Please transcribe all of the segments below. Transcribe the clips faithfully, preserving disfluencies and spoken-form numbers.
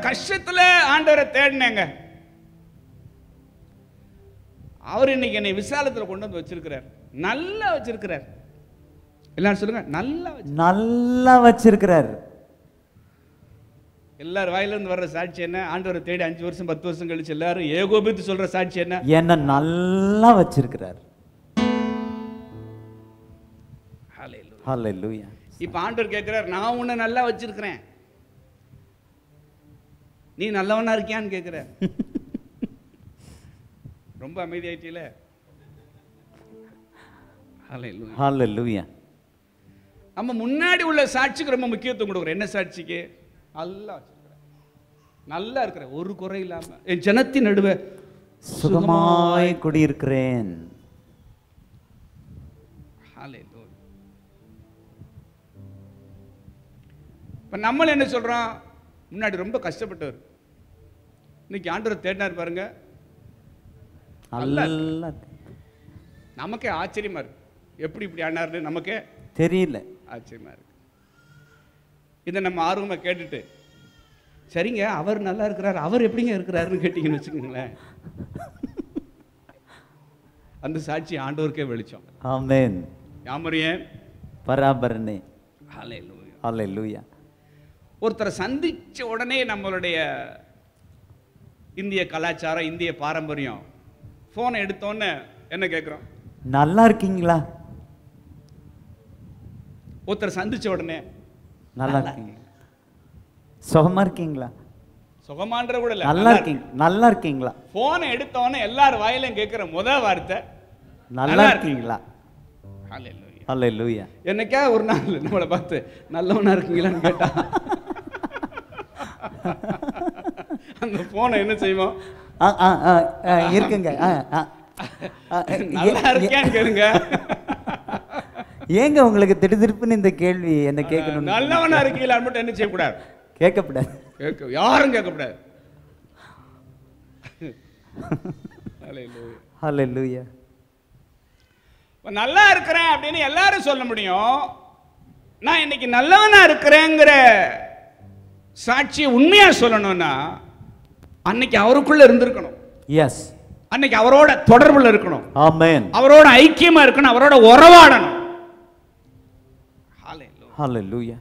கஷ்டத்துல ஆண்டவரை தேடினேங்க. அவர் இன்னைக்கு என்னை விசாலத்துல கொண்டு வந்து வச்சிருக்கிறார். நல்லா வச்சிருக்கிறார். எல்லாரும் சொல்லுங்க, நல்லா நல்லா வச்சிருக்கிறார். எல்லாரும் வாயிலிருந்து வர்ற சாட்சி என்ன? ஆண்டவரை தேடி அஞ்சு வருஷம் பத்து வருஷம் கழிச்சு எல்லாரும் ஏகோபித்து சொல்ற சாட்சி என்ன? என்ன நல்லா வச்சிருக்கிறார். ஹல்லேலூயா. இப்ப ஆண்டவர் கேட்கிறார், நான் உன்னை நல்லா வச்சிருக்கிறேன், நீ நல்லவனா இருக்கியான்னு கேட்கிற. ரொம்ப அமைதியாயிட்டீல. ஹல்லேலூயா. ஹல்லேலூயா. நம்ம முன்னாடி உள்ள சாட்சிக்கு ரொம்ப முக்கியத்துவம் கொடுக்குறோம். என்ன சாட்சிக்கு? நல்லா வச்சிருக்கிறேன், நல்லா இருக்கிறேன், ஒரு குறை இல்லாம என் ஜனத்தின் நடுவே சுகமாய் குடியிருக்கிறேன். இப்ப நம்மள என்ன சொல்றோம்? முன்னாடி ரொம்ப கஷ்டப்பட்டவர், இன்னைக்கு ஆண்டவரை தேடினார் பாருங்க, நமக்கே ஆச்சரியமா இருக்கு. எப்படி இப்படி ஆனார்னு நமக்கே தெரியல, ஆச்சரியமா இருக்கு. இதை நம்ம ஆர்வமா கேட்டுட்டு, சரிங்க அவர் நல்லா இருக்கிறார், அவர் எப்படிங்க இருக்கிறாருன்னு கேட்டீங்கன்னு வச்சுக்கோங்களேன், அந்த சாட்சி ஆண்டவருக்கே வெளிச்சம். ஆமென். யாமரியே பராபரனே. ஹல்லேலூயா. ஹல்லேலூயா. ஒருத்தரை சந்திச்ச உடனே நம்மளுடைய இந்திய கலாச்சாரம், இந்திய பாரம்பரியம், போனை எடுத்தோன்னு என்ன கேட்கிறோம்? நல்லா இருக்கீங்களா? ஒருத்தரை சந்திச்ச உடனே நல்லா இருக்கீங்க, சுகமா இருக்கீங்களா? சுகமான்ற கூட இல்ல, நல்லா இருக்கீங்க, நல்லா இருக்கீங்களா? போனை எடுத்தோன்னு எல்லார் வாயிலும் கேட்கிற முதல் வார்த்தை நல்லா இருக்கீங்களா? ஹல்லேலூயா. ஹல்லேலூயா. என்னைக்கா ஒரு நாள் நம்மளை பார்த்து நல்லவனா இருக்கீங்களான்னு கேட்டா அந்த போனை என்ன செய்வோம்? இருக்குங்க, நல்லா இருக்கியான்னு கேளுங்க. ஏங்க உங்களுக்கு திடுதிருப்புன்னு இந்த கேள்வி என்ன கேட்கணும்? நல்லவனா இருக்கீங்களான்னு மட்டும் என்ன செய்யக்கூடாது? கேட்கக்கூடாது. கேட்க யாரும் கேட்கக்கூடாது. ஹல்லேலூயா. நல்லா இருக்கிறேன் அப்படின்னு எல்லாரும் சொல்ல முடியும். நான் இன்னைக்கு நல்லவனா இருக்கிறேங்கிற சாட்சியை உண்மையா சொல்லணும்னா அன்னைக்கு அவருக்குள்ள இருந்திருக்கணும். எஸ். அன்னைக்கு அவரோட தொடர்புல இருக்கணும். ஆமென். அவரோட ஐக்கியமா இருக்கணும், அவரோட உறவாடணும். ஹல்லேலூயா.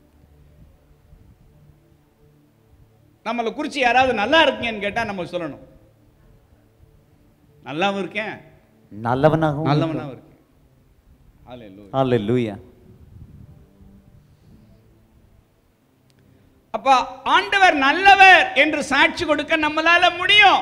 நம்மளை குறிச்சு யாராவது நல்லா இருக்கீங்கன்னு கேட்டா நம்ம சொல்லணும், நல்லாவும் இருக்கேன், நல்லவனாகவும் நல்லவனாகவும் இருக்கேன். ஹல்லேலூயா. அப்ப ஆண்டவர் நல்லவர் என்று சாட்சி கொடுக்க நம்மளால முடியும்.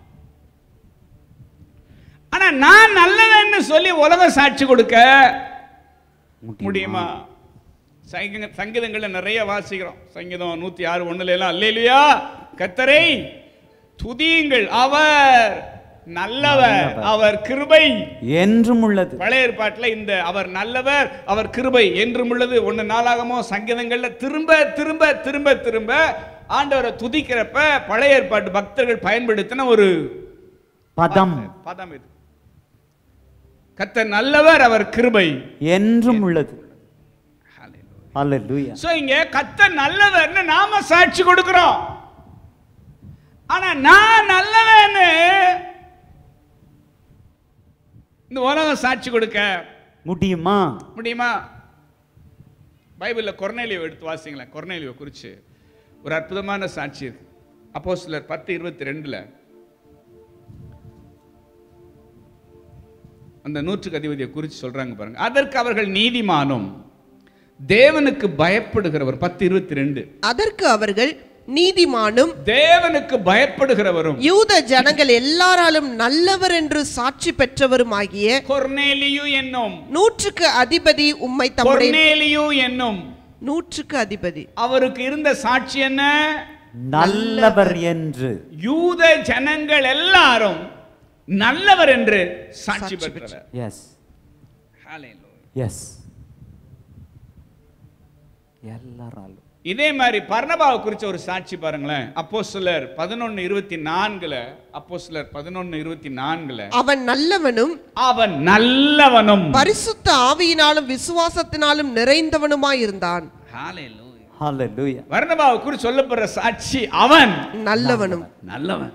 ஆனா நான் நல்லவன்னு சொல்லி உலக சாட்சி கொடுக்க முடியுமா? சங்கீதங்கள்ல நிறைய வாசிக்கிறோம். சங்கீதம் நூத்தி ஆறு ஒண்ணுல எல்லாம் அல்லேலூயா கர்த்தரை துதியுங்கள், அவர் நல்லவர், அவர் கிருபை என்றும் உள்ளது. பழைய ஏற்பாட்டில் இந்த அவர் நல்லவர், அவர் கிருபை என்றும் உள்ளது ஒன்னு நாளாகமோ சங்கீதங்கள்ல திரும்ப திரும்ப திரும்ப திரும்ப ஆண்டவரை துதிக்கிறப்ப பழைய ஏற்பாட்டு பக்தர்கள் பயன்படுத்தின ஒரு பதம் பதம் இது. கர்த்தர் நல்லவர், அவர் கிருபை என்றும் உள்ளது. ஹல்லேலூயா. சோ இங்க கர்த்தர் நல்லவர்னு நாம சாட்சி கொடுக்கிறோம். ஆனா நான் நல்லவன்னு இந்த உலகம் சாட்சி கொடுக்க முடியுமா? முடியுமா? பைபிள்ல கொர்நேலியோவை எடுத்து வாசிங்களேன். கொர்நேலியோவை குறித்து ஒரு அற்புதமான சாட்சி இருக்கு. அப்போஸ்தலர் பத்து இருபத்தி ரெண்டுல அந்த நூற்றுக்கு அதிபதியை குறித்து சொல்றாங்க பாருங்க. அதற்கு அவர்கள் நீதிமானும் தேவனுக்கு பயப்படுகிறவர். பத்து இருபத்தி ரெண்டு. அதற்கு அவர்கள் நீதிமானும் தேவனுக்கு பயப்படுகிறவரும் யூத ஜனங்கள் எல்லாராலும் நல்லவர் என்று சாட்சி பெற்றவருமாகிய கொர்நேலியு என்னும் நூற்றுக்கு அதிபதி உம்மை தம்முடைய கொர்நேலியு என்னும் நூற்றுக்கு அதிபதி அவருக்கு இருந்த சாட்சி என்ன? நல்லவர் என்று. யூத ஜனங்கள் எல்லாரும் நல்லவர் என்று சாட்சி பெற்றவர். எஸ். ஹல்லேலூயா. எஸ். எல்லாராலும். இதே மாதிரி பர்னபாவை குறிச்ச ஒரு சாட்சி பாருங்களேன். அப்போஸ்தலர் பதினொன்னு இருபத்தி நான்குல அப்போஸ்தலர் பதினொன்னு இருபத்தி நான்குல அவன் நல்லவனும் அவன் நல்லவனும் பரிசுத்த ஆவியினாலும் விசுவாசத்தினாலும் நிறைந்தவனுமாய் இருந்தான். ஹல்லேலூயா. Hallelujah. பர்னபாவை குறித்து சொல்லப்படுற சாட்சி அவன் நல்லவனும். நல்லவன்.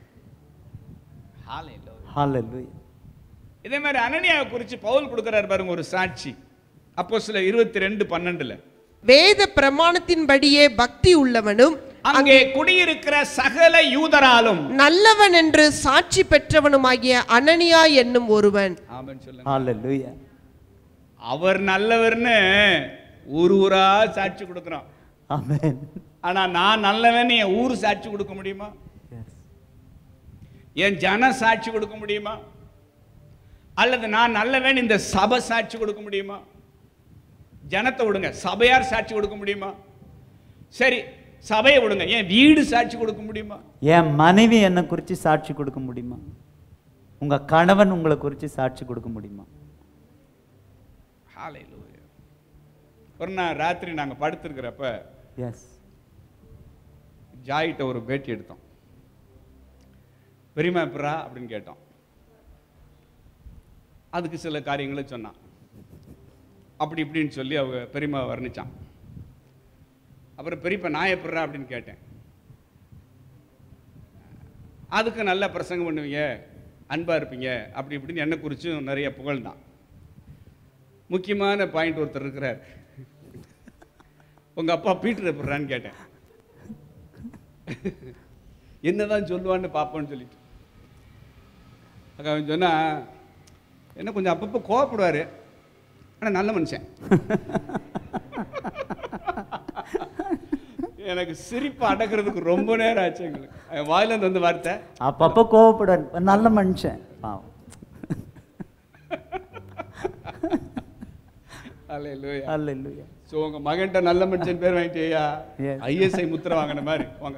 Hallelujah. இதே மாதிரி அனனியாவை குறித்து பவுல் கொடுக்கிறார் பாருங்க ஒரு சாட்சி. அப்போஸ்தலர் இருபத்தி ரெண்டு பன்னெண்டுல வேத பிரமாணத்தின்படியே பக்தி உள்ளவனும் அங்கே குடியிருக்கிற சகல யூதராலும் நல்லவன் என்று சாட்சி பெற்றவனுமாகிய அனனியா என்னும் ஒருவன். ஆமென் சொல்லுங்க. Hallelujah. அவர் நல்லவர்னு ஊர் ஊரா சாட்சி கொடுக்கிறோம். Amen. ஆனா நான் நல்லவன் என் ஊர் சாட்சி கொடுக்க முடியுமா? Yes. என் ஜன சாட்சி கொடுக்க முடியுமா? அல்லது நான் நல்லவன் இந்த சபை சாட்சி கொடுக்க முடியுமா? ஜனத்தை விடுங்க, சபையார் சாட்சி கொடுக்க முடியுமா? சரி, சபையை விடுங்க, என் வீடு சாட்சி கொடுக்க முடியுமா? என் மனைவி என்னை குறித்து சாட்சி கொடுக்க முடியுமா? உங்க கணவன் உங்களை குறித்து சாட்சி கொடுக்க முடியுமா? ஹalleluya. ஒரு நாள் ராத்திரி நாங்க படுத்திருக்கிறப்ப எஸ் ஜாயிட்ட ஒரு பேட்டி எடுத்தோம். பெரியமா எப்பரா அப்படின்னு கேட்டோம். அதுக்கு சில காரியங்களை சொன்னான். அப்படி இப்படின்னு சொல்லி அவங்க பெரியமா வர்ணிச்சான். அப்புறம் பெரியப்பா நான் எப்படா அப்படின்னு கேட்டேன். அதுக்கு நல்ல பிரசங்கம் பண்ணுவீங்க, அன்பா இருப்பீங்க, அப்படி இப்படின்னு என்னை குறிச்சும் நிறைய புகழ்ந்தான். முக்கியமான பாயிண்ட் ஒருத்தர் இருக்கிறார். உங்க அப்பா பீட்டர் எப்படான்னு கேட்டேன். என்னதான் சொல்லுவான்னு பார்ப்போன்னு சொல்லிட்டு அவன் சொன்னா, என்ன கொஞ்சம் அப்பப்போ கோவப்படுவாரு, ஆனா நல்ல மனுஷன். எனக்கு சிரிப்பு அடக்கிறதுக்கு ரொம்ப நேரம் ஆச்சு. எங்களுக்கு வாயில இருந்து வந்து வார்த்தை அப்பப்போ கோவப்படுவார், நல்ல மனுஷன். பாவம். அல்லேலூயா. Hallelujah. சோ உங்க மகன்கிட்ட நல்ல மனுஷன் பேர் வாங்கிட்டேயா? Yes. ஐஎஸ்ஐ முத்திரை வாங்கின மாதிரி வாங்க.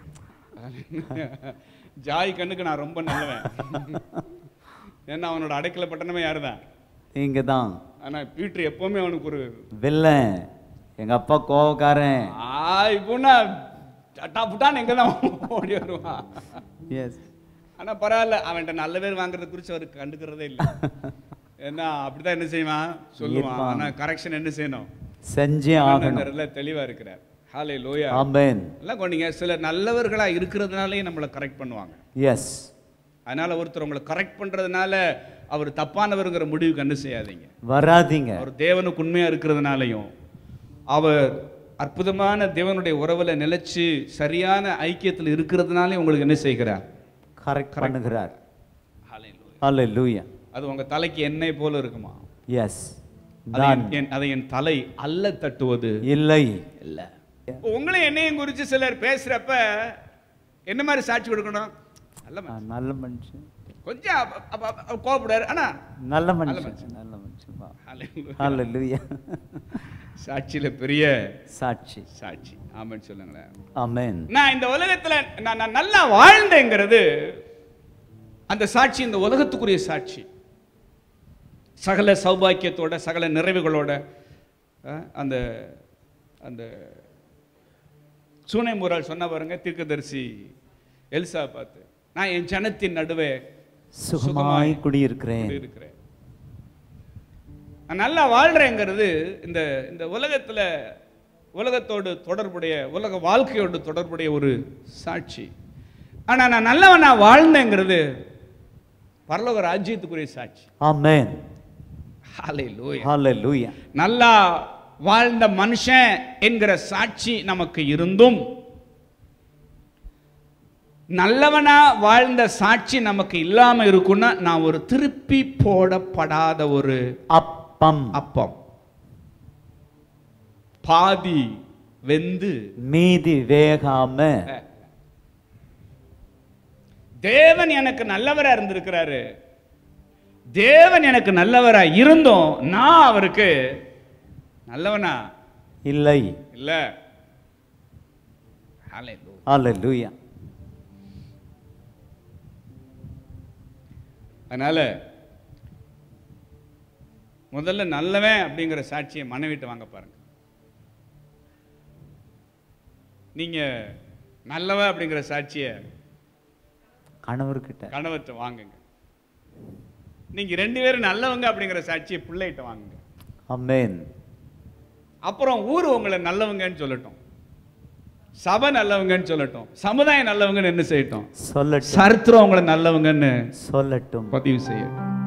ஜாய் கண்ணுக்கு நான் ரொம்ப நல்லவன். ஏன்னா அவனோட அடைக்கல பட்டணமே யாருதான்? இங்க தான். ஆனா பீட்டர் எப்பவுமே அவனுக்கு ஒரு வில்லன். எங்க அப்பா கோவக்காரன். ஆய் புனா டட்டா புட்டான் எங்க தான் ஓடி வருவான். எஸ். ஆனா பரவாயில்ல, அவன்கிட்ட நல்ல பேர் வாங்குறது குறித்து அவருக்கு கண்டுக்கிறதே இல்லை. ஏன்னா அப்படிதான் என்ன செய்வான் சொல்லுவான். ஆனா கரெக்ஷன் என்ன செய்யணும்? செஞ்சே ஆகணும். தெளிவா இருக்கிறார். ஹalleluya. ஆமென். எல்லாம் கொண்டீங்க. சில நல்லவர்களா இருக்கிறதுனாலே நம்மளை கரெக்ட் பண்ணுவாங்க. எஸ். அதனால ஒருத்தர் உங்களை கரெக்ட் பண்றதுனால அவர் தப்பானவருங்கிற முடிவுக்கு என்ன செய்யாதீங்க, வராதீங்க. அவர் தேவனுக்கு உண்மையா இருக்கிறதுனாலையும் அவர் அற்புதமான தேவனுடைய உறவுல நிலைச்சு சரியான ஐக்கியத்தில் இருக்கிறதுனாலே உங்களுக்கு என்ன செய்கிறார்? கரெக்ட் பண்ணுகிறார். ஹalleluya. ஹalleluya. அது உங்க தலைக்கு எண்ணெய் போல இருக்குமா? எஸ். அதை என் தலை அல்ல தட்டுவது இல்லை. இல்ல. உங்களை என்னையும் குறித்து சிலர் பேசுறப்ப என்ன மாதிரி சாட்சி கொடுக்கணும்? நல்ல மனுஷன். நல்ல மனுஷன். கொஞ்சம் கோபப்படாரு, ஆனா நல்ல மனுஷன். நல்ல மனுஷன். ஹalleluya. சாட்சியில பெரிய சாட்சி. சாட்சி. ஆமென் சொல்லுங்களேன். ஆமென். நான் இந்த உலகத்துல நான் நல்லா வாழ்ந்தேங்கிறது அந்த சாட்சி, இந்த உலகத்துக்குரிய சாட்சி. சகல சௌபாக்கியத்தோட சகல நிறைவுகளோட அந்த அந்த சூனைமூரால் சொன்ன பாருங்க தீர்க்கதரிசி எலிசா பார்த்து, நான் என் ஜனத்தின் நடுவே சுகமாய் குடியிருக்கிறேன். நான் நல்லா வாழ்றேங்கிறது இந்த இந்த உலகத்துல உலகத்தோடு தொடர்புடைய உலக வாழ்க்கையோடு தொடர்புடைய ஒரு சாட்சி. ஆனா நான் நல்லவனா வாழ்ந்தேங்கிறது பரலோக ராஜ்யத்துக்குரிய சாட்சி. ஆமென். ஹalleluya. ஹalleluya. நல்லா வாழ்ந்த மனுஷன் என்கிற சாட்சி நமக்கு இருந்தும் நல்லவனா வாழ்ந்த சாட்சி நமக்கு இல்லாம இருக்குன்னா நான் ஒரு திருப்பி போடப்படாத ஒரு அப்பம். அப்பம், பாதி வெந்து மீதி வேகாம. தேவன் எனக்கு நல்லவரா இருந்திருக்கிறாரு. தேவன் எனக்கு நல்லவரா இருந்தோம் நான் அவருக்கு நல்லவனா இல்லை. இல்ல. ஹalleluya. அதனால முதல்ல நல்லவன் அப்படிங்கிற சாட்சியை மனைவிட்டு வாங்க பாருங்க. நீங்க நல்லவன் அப்படிங்கிற சாட்சியை கணவர்கிட்ட கணவர்கிட்ட வாங்குங்க. நீங்க ரெண்டு பேரும் நல்லவங்க அப்படிங்கிற சாட்சியை பிள்ளைகிட்ட வாங்குங்க. ஆமென். அப்புறம் ஊர் உங்களை நல்லவங்கன்னு சொல்லட்டும், சபை நல்லவங்கன்னு சொல்லட்டும், சமுதாயம் நல்லவங்கன்னு என்ன செய்யட்டும், சொல்லட்டும். சரித்திரம் உங்களை நல்லவங்கன்னு சொல்லட்டும். பதிவு செய்யட்டும்.